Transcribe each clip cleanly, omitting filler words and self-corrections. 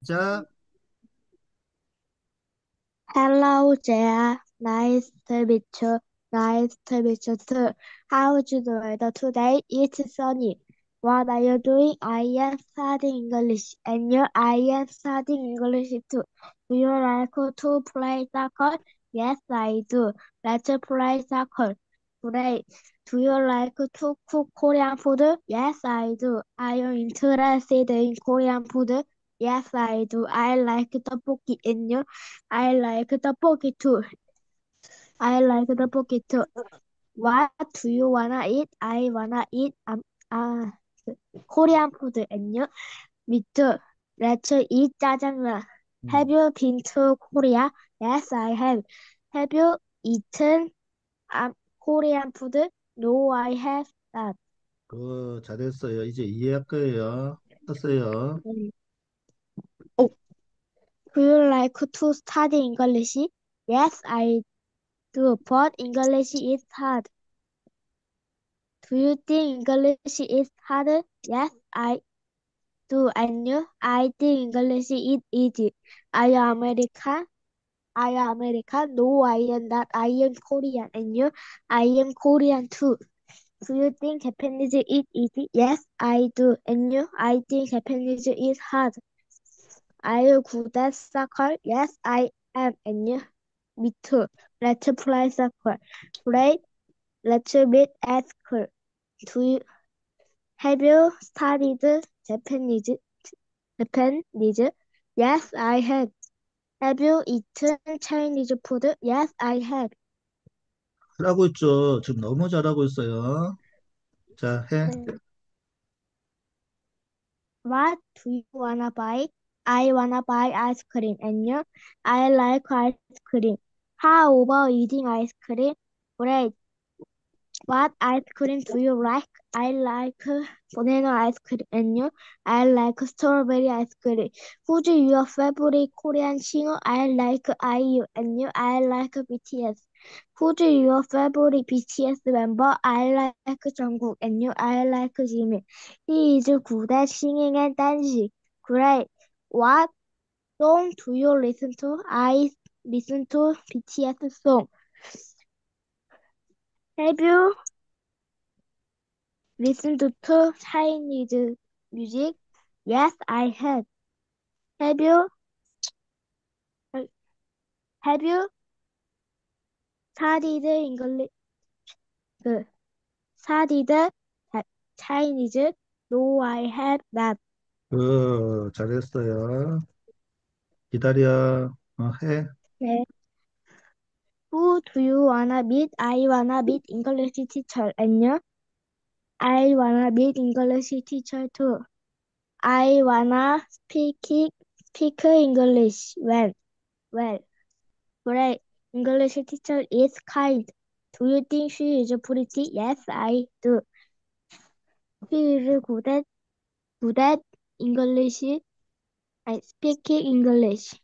자, Hello there. Nice to meet you. Nice to meet you too. How's the weather today? It's sunny. What are you doing? I am studying English. And you? I am studying English too. Do you like to play soccer? Yes, I do. Let's play soccer. Today, do you like to cook Korean food? Yes, I do. Are you interested in Korean food? Yes, I do. I like tteokbokki. And you? I like tteokbokki too. I like tteokbokki too. What do you wanna eat? I wanna eat uh Korean food and you? Me too. Let's eat 짜장면. Have 음, you been to Korea? Yes, I have. Have you eaten Korean food? No, I have not. 잘했어요. 이제 이해할 거예요. 하세요. 음. Oh, do you like to study English? Yes, I do, but English is hard. Do you think English is hard? Yes, I do. And you? I think English is easy. Are you American? Are you American? No, I am not. I am Korean. And you? I am Korean too. Do you think Japanese is easy? Yes, I do. And you? I think Japanese is hard. Are you good at soccer? Yes, I am. And you? Me too. Let's play soccer. Great. Let's meet at school. Do you have you studied Japanese? Japanese? Yes, I have. Have you eaten Chinese food? Yes, I have. 잘하고 있죠. 지금 너무 잘하고 있어요. 자, 해. 음, What do you wanna buy? I wanna buy ice cream. And you? I like ice cream. How about eating ice cream? Great. What ice cream do you like? I like banana ice cream. And you? I like strawberry ice cream. Who's your favorite Korean singer? I like IU. And you? I like BTS. Who's your favorite BTS member? I like Jungkook. And you? I like Jimin. He is good at singing and dancing. Great. What song do you listen to? I listen to BTS song. Have you listened to Chinese music? Yes, I have. Have you have you studied English? 그, studied Chinese? No, I have not. 잘했어요. 기다려. 해. 네. Who do you wanna meet? I wanna meet English teacher. And you? I wanna meet English teacher too. I wanna speak English well. Well, great. English teacher is kind. Do you think she is pretty? Yes, I do. He is good at English. I speaking English.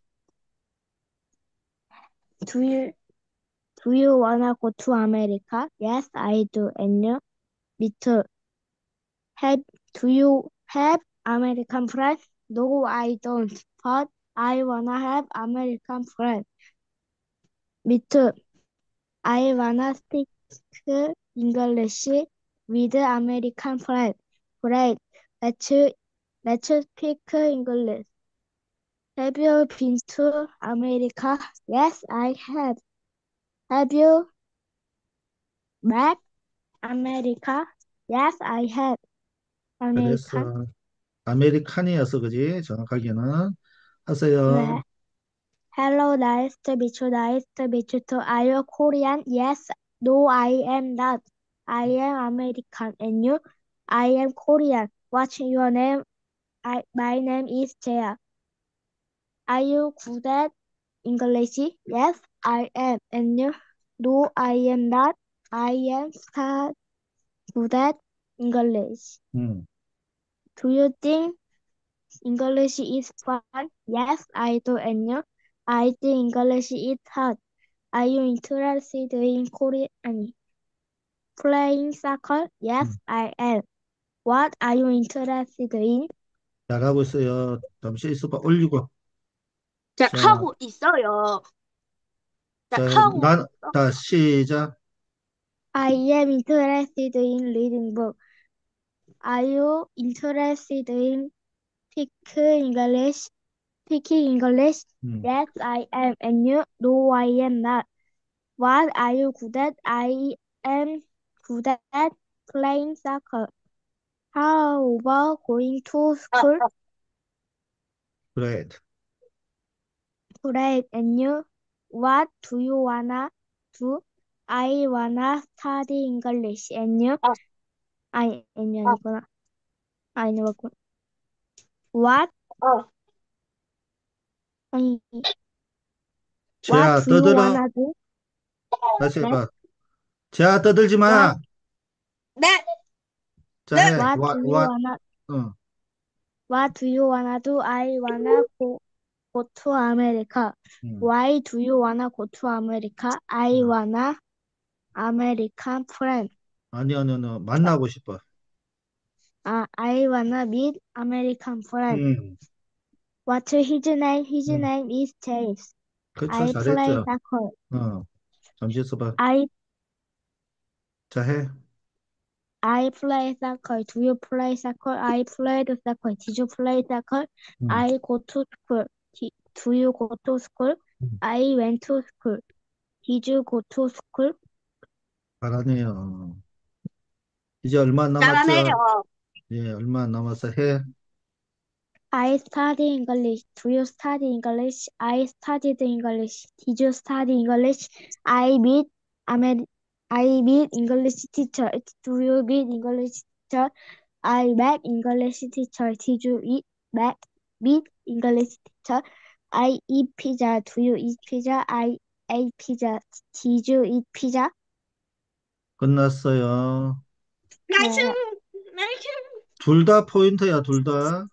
Do you do you wanna go to America? Yes, I do. And you? Me too. Have do you have American friends? No, I don't. But I wanna have American friends. Me too. I wanna speak English with American friends. Great. Let's let's speak English. Have you been to America? Yes, I have. Have you met America? Yes, I have. American. 잘했어. 아메리칸이어서 그지? 정확하게는. 하세요. 네. Hello, nice to meet you. Nice to meet you too. Are you Korean? Yes. No, I am not. I am American. And you? I am Korean. What's your name? My name is Jaya. Are you good at English? Yes, I am. And you? No, I am not. I am good at English. 음, Do you think English is fun? Yes, I do. And you? I think English is hard. Are you interested in Korean playing soccer? Yes, 음. I am. What are you interested in? 잘하고 있어요. 잠시 있어봐. 올리고. 자, 자, 하고 있어요. 자, 자, 하고 있어. 다 시작. I am interested in reading book. Are you interested in speaking English? Speaking English? 음, Yes, I am. And you? No, I am not. What are you good at? I am good at playing soccer. How about going to school? great. Great. And you? What do you wanna do? I wanna study English. And you? and you 아니구나. 아니, 맞구나. What? 아니, what 재야, do you 떠들어. wanna do? 다시 네? 해봐. 재야, 떠들지 What, 마. 자, 해. what do you wanna, 어, what do you wanna do? I wanna go to America. 음. Why do you wanna go to America? I 음. wanna American friend. 아니. 만나고 싶어. I wanna meet American friend. 음, What's his name? His 음. name is James. 그쵸, I play 잘했죠. soccer. 어, 잠시 있어봐. I 자, 해. I play soccer. Do you play soccer? I played soccer. Did you play soccer? 음, I go to school. Do you go to school? 음. I went to school. Did you go to school? 잘하네요. 이제 얼마 안 잘하네요. 남았죠? 예, 얼마 안 남았어. 해. I study English. Do you study English? I studied English. Did you study English? I meet Amer I meet English teacher. Do you meet English teacher? I met English teacher. Did you meet English teacher? I eat pizza. Do you eat pizza? I ate pizza. Did you eat pizza? 끝났어요. 네. 둘 다 포인트야, 둘 다.